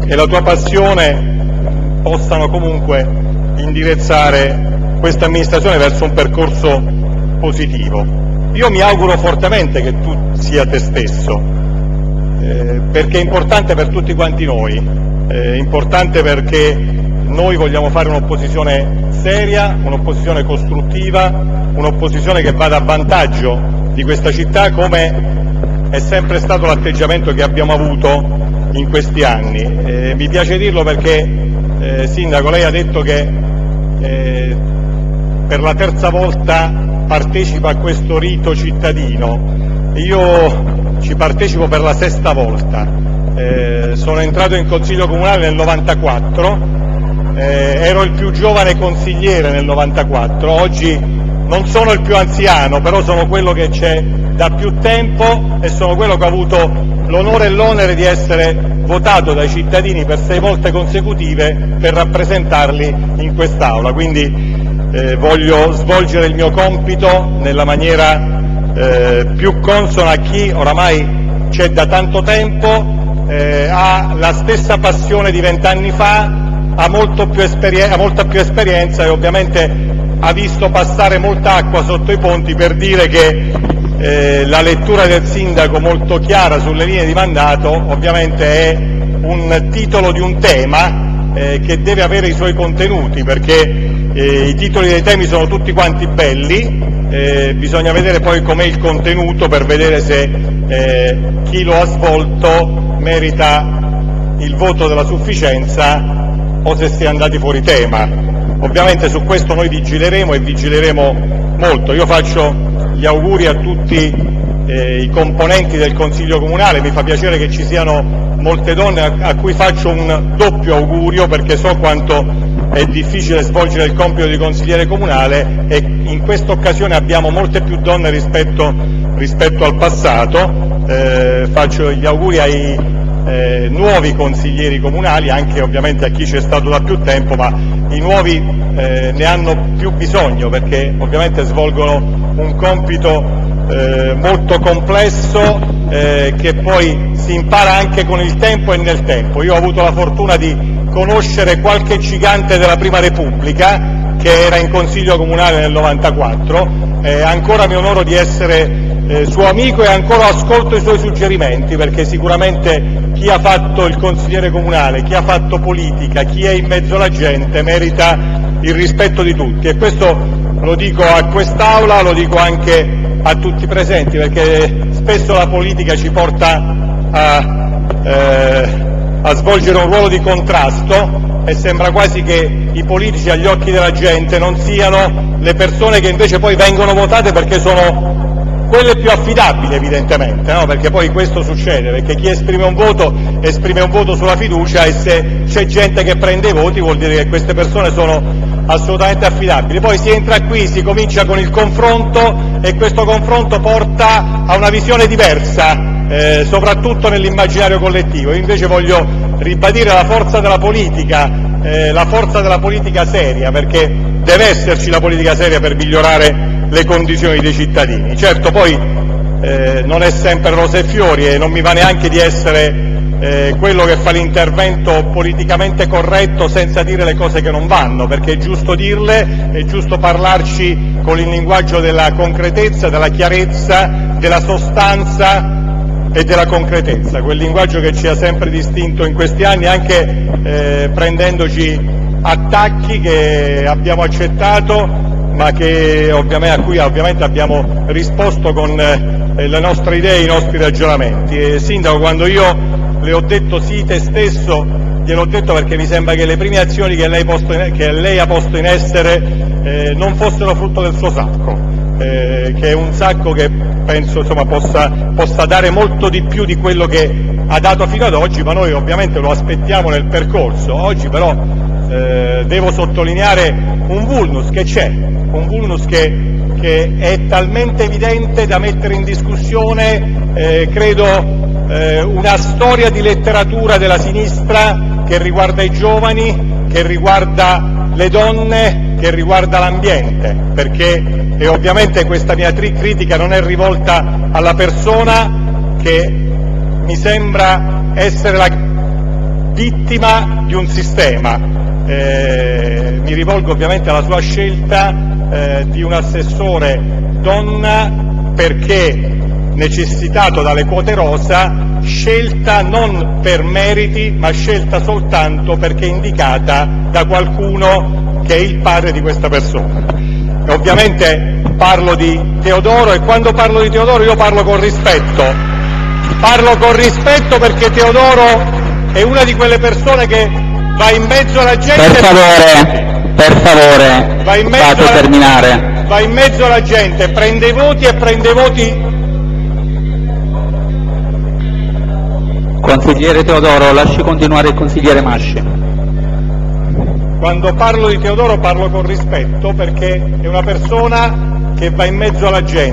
e la tua passione possano comunque indirizzare questa amministrazione verso un percorso positivo. Io mi auguro fortemente che tu sia te stesso, perché è importante per tutti quanti noi, è importante perché noi vogliamo fare un'opposizione seria, un'opposizione costruttiva, un'opposizione che vada a vantaggio di questa città, come è sempre stato l'atteggiamento che abbiamo avuto in questi anni. Mi piace dirlo perché, Sindaco, lei ha detto che per la terza volta partecipa a questo rito cittadino. Io ci partecipo per la sesta volta. Sono entrato in Consiglio Comunale nel 94, ero il più giovane consigliere nel 94, oggi non sono il più anziano, però sono quello che c'è da più tempo e sono quello che ha avuto l'onore e l'onere di essere votato dai cittadini per 6 volte consecutive per rappresentarli in quest'Aula. Quindi voglio svolgere il mio compito nella maniera più consona a chi oramai c'è da tanto tempo, ha la stessa passione di 20 anni fa, ha molta più esperienza e ovviamente ha visto passare molta acqua sotto i ponti, per dire che la lettura del Sindaco molto chiara sulle linee di mandato ovviamente è un titolo di un tema che deve avere i suoi contenuti, perché i titoli dei temi sono tutti quanti belli, bisogna vedere poi com'è il contenuto per vedere se chi lo ha svolto merita il voto della sufficienza o se si è andati fuori tema. Ovviamente su questo noi vigileremo e vigileremo molto. Io faccio gli auguri a tutti i componenti del Consiglio Comunale, mi fa piacere che ci siano molte donne a cui faccio un doppio augurio, perché so quanto è difficile svolgere il compito di consigliere comunale e in questa occasione abbiamo molte più donne rispetto al passato. Faccio gli auguri ai nuovi consiglieri comunali, anche ovviamente a chi c'è stato da più tempo, ma i nuovi ne hanno più bisogno perché ovviamente svolgono un compito molto complesso che poi si impara anche con il tempo e nel tempo. Io ho avuto la fortuna di conoscere qualche gigante della Prima Repubblica che era in Consiglio Comunale nel 94, ancora mi onoro di essere suo amico e ancora ascolto i suoi suggerimenti, perché sicuramente chi ha fatto il consigliere comunale, chi ha fatto politica, chi è in mezzo alla gente merita il rispetto di tutti, e questo lo dico a quest'Aula, lo dico anche a tutti i presenti, perché spesso la politica ci porta a svolgere un ruolo di contrasto e sembra quasi che i politici agli occhi della gente non siano le persone che invece poi vengono votate perché sono quelle più affidabili, evidentemente, no? Perché poi questo succede, perché chi esprime un voto sulla fiducia, e se c'è gente che prende i voti vuol dire che queste persone sono assolutamente affidabili. Poi si entra qui, si comincia con il confronto e questo confronto porta a una visione diversa, soprattutto nell'immaginario collettivo. Io invece voglio ribadire la forza della politica seria, perché deve esserci la politica seria per migliorare le condizioni dei cittadini. Certo, poi non è sempre rose e fiori e non mi va neanche di essere quello che fa l'intervento politicamente corretto senza dire le cose che non vanno, perché è giusto dirle, è giusto parlarci con il linguaggio della concretezza, della chiarezza, della sostanza e della concretezza, quel linguaggio che ci ha sempre distinto in questi anni, anche prendendoci attacchi che abbiamo accettato, ma a cui ovviamente abbiamo risposto con le nostre idee e i nostri ragionamenti. Sindaco, quando io le ho detto sì te stesso, gliel'ho detto perché mi sembra che le prime azioni che lei ha posto in essere non fossero frutto del suo sacco, che è un sacco che penso possa dare molto di più di quello che ha dato fino ad oggi, ma noi ovviamente lo aspettiamo nel percorso. Oggi però devo sottolineare un vulnus che c'è, un vulnus che è talmente evidente da mettere in discussione, credo, una storia di letteratura della sinistra che riguarda i giovani, che riguarda le donne, che riguarda l'ambiente, perché ovviamente questa mia critica non è rivolta alla persona, che mi sembra essere la vittima di un sistema. Mi rivolgo ovviamente alla sua scelta di un assessore donna, perché necessitato dalle quote rosa, scelta non per meriti ma scelta soltanto perché indicata da qualcuno che è il padre di questa persona. E ovviamente parlo di Teodoro, e quando parlo di Teodoro io parlo con rispetto perché Teodoro è una di quelle persone che va in mezzo alla gente. Per favore, fate terminare. Va in mezzo alla gente, prende i voti e prende i voti. Consigliere Teodoro, lasci continuare il consigliere Masci. Quando parlo di Teodoro parlo con rispetto perché è una persona che va in mezzo alla gente,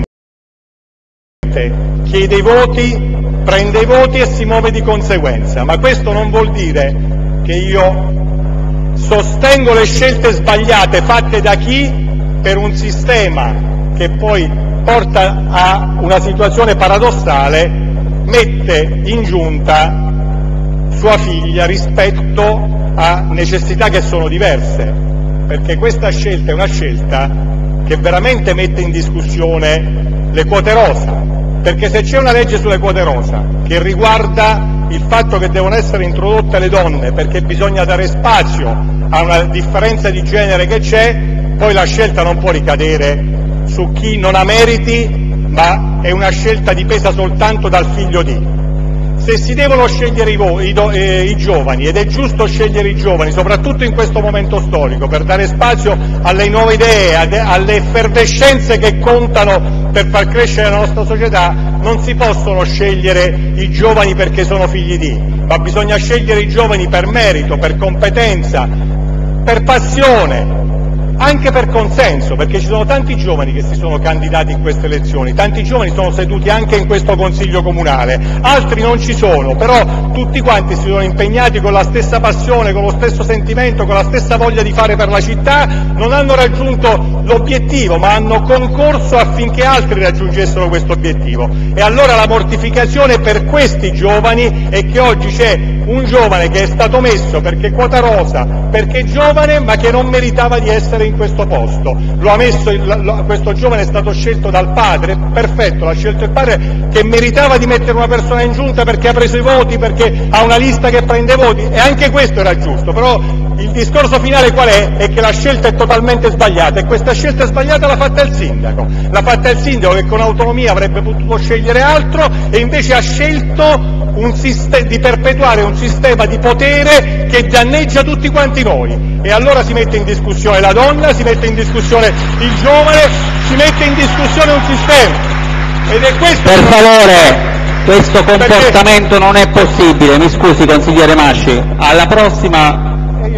chiede i voti, prende i voti e si muove di conseguenza, ma questo non vuol dire che io sostengo le scelte sbagliate fatte da chi, per un sistema che poi porta a una situazione paradossale, mette in giunta sua figlia rispetto a necessità che sono diverse, perché questa scelta è una scelta che veramente mette in discussione le quote rosa, perché se c'è una legge sulle quote rosa che riguarda il fatto che devono essere introdotte le donne perché bisogna dare spazio a una differenza di genere che c'è, poi la scelta non può ricadere su chi non ha meriti, ma è una scelta dipesa soltanto dal figlio di. Se si devono scegliere i giovani, ed è giusto scegliere i giovani, soprattutto in questo momento storico, per dare spazio alle nuove idee, alle effervescenze che contano per far crescere la nostra società, non si possono scegliere i giovani perché sono figli di, ma bisogna scegliere i giovani per merito, per competenza, per passione, anche per consenso, perché ci sono tanti giovani che si sono candidati in queste elezioni, tanti giovani sono seduti anche in questo Consiglio Comunale, altri non ci sono, però tutti quanti si sono impegnati con la stessa passione, con lo stesso sentimento, con la stessa voglia di fare per la città, non hanno raggiunto l'obiettivo, ma hanno concorso affinché altri raggiungessero questo obiettivo. E allora la mortificazione per questi giovani è che oggi c'è un giovane che è stato messo perché quota rosa, perché giovane, ma che non meritava di essere in questo posto. Lo ha messo questo giovane è stato scelto dal padre, perfetto, l'ha scelto il padre, che meritava di mettere una persona in giunta perché ha preso i voti, perché ha una lista che prende voti, e anche questo era giusto, però il discorso finale qual è? È che la scelta è totalmente sbagliata, e questa scelta sbagliata l'ha fatta il sindaco, che con autonomia avrebbe potuto scegliere altro, e invece ha scelto di perpetuare un sistema di potere che danneggia tutti quanti noi, e allora si mette in discussione la donna, si mette in discussione il giovane, si mette in discussione un sistema, ed è questo. Per favore, questo comportamento non è possibile, mi scusi consigliere Masci, alla prossima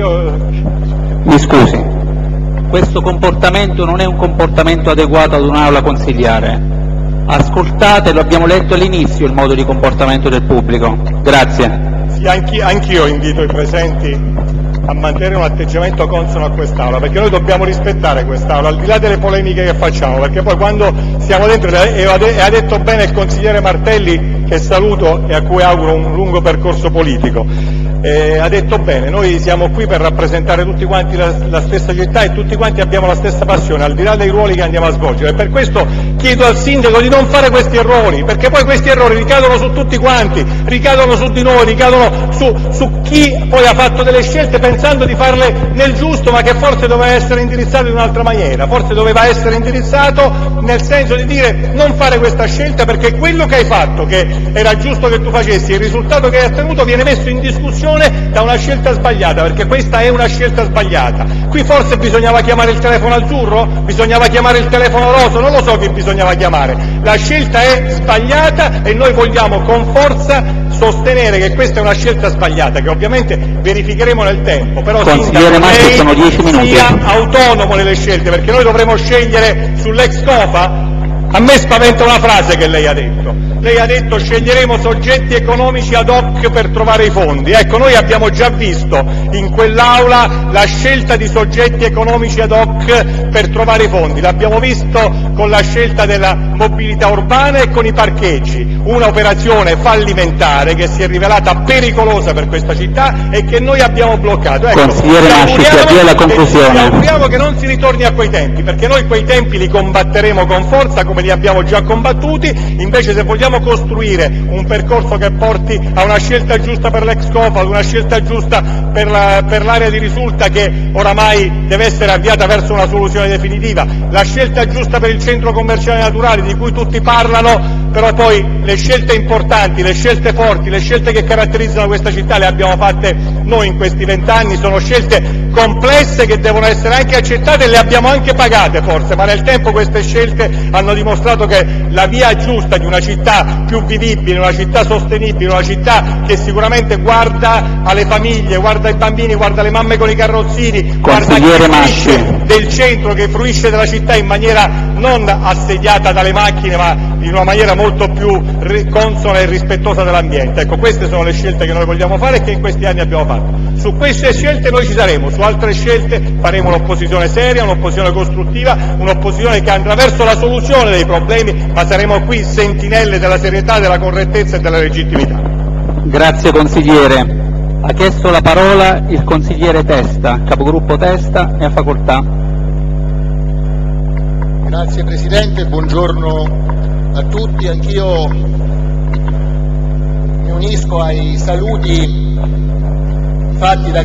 mi scusi, questo comportamento non è un comportamento adeguato ad un'aula consigliare. Ascoltate, lo abbiamo letto all'inizio, il modo di comportamento del pubblico. Grazie. Sì, anch'io invito i presenti a mantenere un atteggiamento consono a quest'Aula, perché noi dobbiamo rispettare quest'Aula, al di là delle polemiche che facciamo, perché poi quando siamo dentro, e ha detto bene il consigliere Martelli, che saluto e a cui auguro un lungo percorso politico, ha detto bene, noi siamo qui per rappresentare tutti quanti la stessa città e tutti quanti abbiamo la stessa passione, al di là dei ruoli che andiamo a svolgere, e per questo chiedo al sindaco di non fare questi errori, perché poi questi errori ricadono su tutti quanti, ricadono su di noi, ricadono su chi poi ha fatto delle scelte pensando di farle nel giusto, ma che forse doveva essere indirizzato in un'altra maniera, forse doveva essere indirizzato nel senso di dire non fare questa scelta perché quello che hai fatto, che era giusto che tu facessi, il risultato che hai ottenuto viene messo in discussione da una scelta sbagliata, perché questa è una scelta sbagliata. Qui forse bisognava chiamare il telefono azzurro? Bisognava chiamare il telefono rosso? Non lo so chi bisognava chiamare. La scelta è sbagliata e noi vogliamo con forza sostenere che questa è una scelta sbagliata, che ovviamente verificheremo nel tempo, però consigliere Masci, sono 10 minuti. Sia autonomo nelle scelte, perché noi dovremo scegliere sull'ex Cofa A me spaventa una frase che lei ha detto. Lei ha detto: sceglieremo soggetti economici ad hoc per trovare i fondi. Ecco, noi abbiamo già visto in quell'Aula la scelta di soggetti economici ad hoc per trovare i fondi. L'abbiamo visto con la scelta della mobilità urbana e con i parcheggi, un'operazione fallimentare che si è rivelata pericolosa per questa città e che noi abbiamo bloccato. Ecco, Consigliere Masci, si avvia alla conclusione. Ci auguriamo che non si ritorni a quei tempi, perché noi quei tempi li combatteremo con forza, come li abbiamo già combattuti. Invece, se vogliamo costruire un percorso che porti a una scelta giusta per l'ex Cofa, ad una scelta giusta per l'area di Risulta, che oramai deve essere avviata verso una soluzione definitiva, la scelta giusta per il centro commerciale naturale di cui tutti parlano, però poi le scelte importanti, le scelte forti, le scelte che caratterizzano questa città le abbiamo fatte noi in questi 20 anni. Sono scelte complesse che devono essere anche accettate e le abbiamo anche pagate forse, ma nel tempo queste scelte hanno dimostrato che la via giusta di una città più vivibile, una città sostenibile, una città che sicuramente guarda alle famiglie, guarda ai bambini, guarda alle mamme con i carrozzini, guarda a chi fruisce del centro, che fruisce della città in maniera non assediata dalle macchine, ma in una maniera molto più consona e rispettosa dell'ambiente. Ecco, queste sono le scelte che noi vogliamo fare e che in questi anni abbiamo fatto. Su queste scelte noi ci saremo, su altre scelte faremo un'opposizione seria, un'opposizione costruttiva, un'opposizione che andrà verso la soluzione dei problemi, ma saremo qui sentinelle della serietà, della correttezza e della legittimità. Grazie consigliere. Ha chiesto la parola il consigliere Testa, capogruppo Testa, e ha facoltà. Grazie Presidente, buongiorno a tutti. Anch'io mi unisco ai saluti fatti da